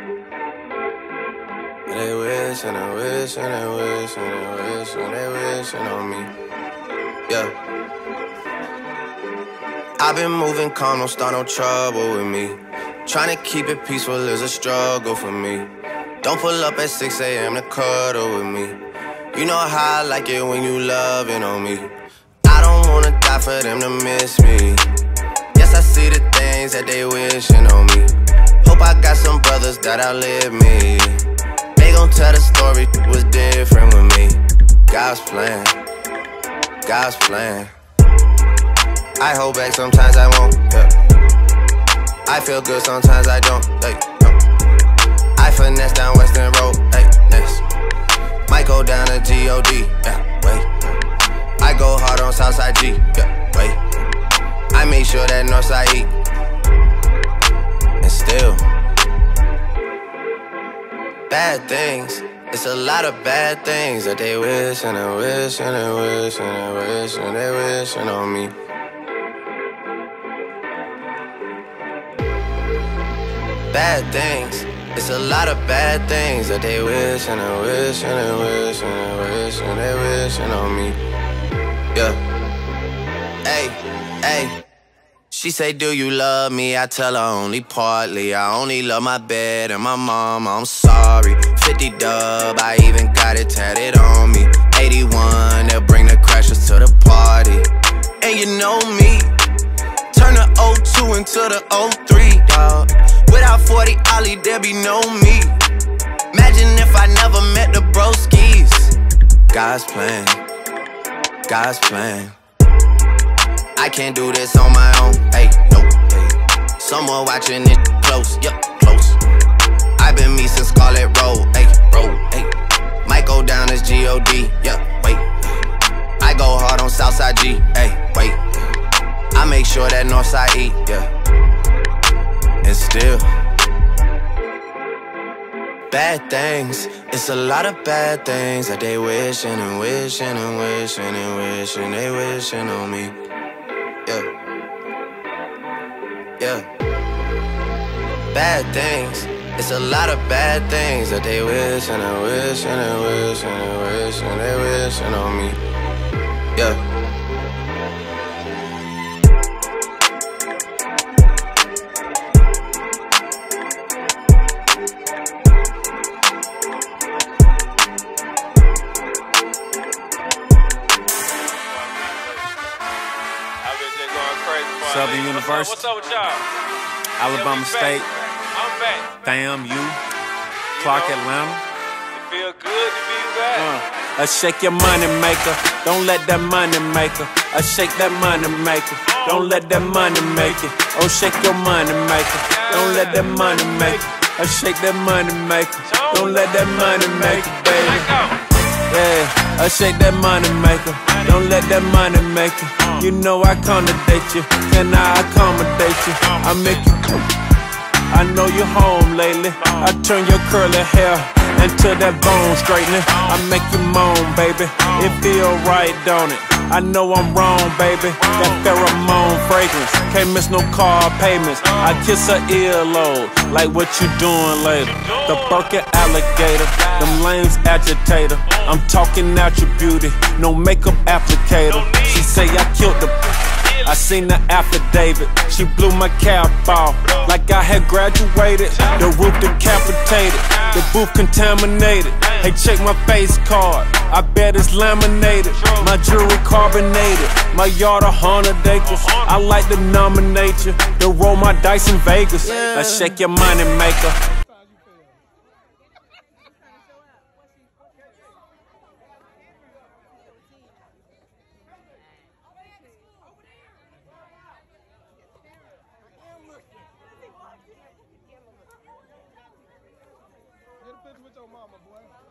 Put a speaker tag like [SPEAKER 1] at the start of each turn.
[SPEAKER 1] They wish and they wish and they wish and they wish and they wishing on me. Yeah. I've been moving calm, don't start no trouble with me. Trying to keep it peaceful is a struggle for me. Don't pull up at 6 a.m. to cuddle with me. You know how I like it when you loving on me. I don't wanna die for them to miss me. Yes, I see the things that they wishing on me. Hope I got some brothers that outlive me. They gon' tell the story was different with me. God's plan, God's plan. I hold back, sometimes I won't, yeah. I feel good, sometimes I don't, hey, no. I finesse down Western Road, hey, next. Might go down to G.O.D., yeah, wait. I go hard on Southside G, yeah, wait. I make sure that Northside eat. And still bad things, it's a lot of bad things that they wish and they wish and they wish and they wish and they wishing on me. Bad things, it's a lot of bad things that they wish and they wish and they wish and they wish and they wishing on me. Yeah. Hey, hey. She say, do you love me? I tell her only partly. I only love my bed and my mama, I'm sorry. 50 dub, I even got it tatted on me. 81, they'll bring the crashers to the party. And you know me, turn the 02 into the 03, dawg. Without 40 Ollie, there be no me. Imagine if I never met the broskies. God's plan, God's plan. I can't do this on my own, hey, no, hey. Someone watching it close, yup, close. I've been me since Scarlet Road, hey, road, hey. Might go down as G.O.D., yeah, wait. I go hard on Southside G, hey, wait. I make sure that Northside eat, yeah. And still bad things, it's a lot of bad things that they wishing and wishing and wishing and wishing they wishing on me. Yeah, yeah. Bad things, it's a lot of bad things that they wish and they wish and they wish and they wish and they wishing on me. Yeah.
[SPEAKER 2] Southern University.
[SPEAKER 3] What's up with y'all?
[SPEAKER 2] Alabama State.
[SPEAKER 3] I'm back.
[SPEAKER 2] Damn you. Clark, Atlanta.
[SPEAKER 3] It feel good to be back.
[SPEAKER 2] Shake your money maker. Don't let that money maker. Shake that money maker. Don't let that money make it. Oh, shake your money maker. Don't let that money make it. Shake that money maker. Don't let that money make it, baby. Yeah, shake that money maker. Don't let that money make it. You know I accommodate you. Can I accommodate you? I make you. I know you're home lately. I turn your curly hair into that bone straightening. I make you moan, baby. It feel right, don't it? I know I'm wrong, baby. That pheromone fragrance. Can't miss no car payments. I kiss her earlobe. Like what you doing later? The Birkin alligator. Them lanes agitator. I'm talking out your beauty. No makeup applicator. She say I killed the. I seen the affidavit. She blew my cap off like I had graduated. The roof decapitated. The booth contaminated. Hey, check my face card. I bet it's laminated. My jewelry carbonated. My yard 100 acres. I like to nominate you. To roll my dice in Vegas. Let's shake your money maker.
[SPEAKER 4] Get a picture with your mama, boy.